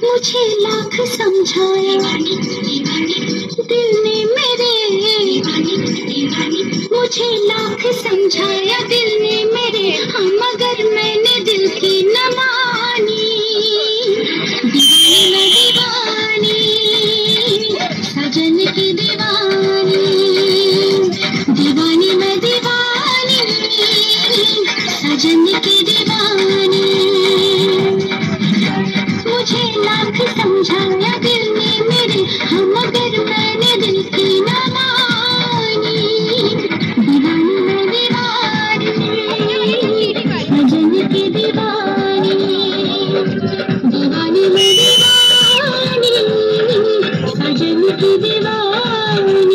मुझे लाख समझाया दिल ने मेरे, मुझे लाख समझाया दिल ने मेरे, हाँ मगर मैंने दिल की न मानी। दीवानी मैं दीवानी, सजन की दीवानी, दीवानी मैं दीवानी, सजन की दीवानी। मुझे लाख समझाया दिल ने मेरे, हाँ मगर मैंने दिल की न मानी। दीवानी मैं दीवानी, सजन की दीवानी, दीवानी मैं दीवानी, सजन की दीवानी।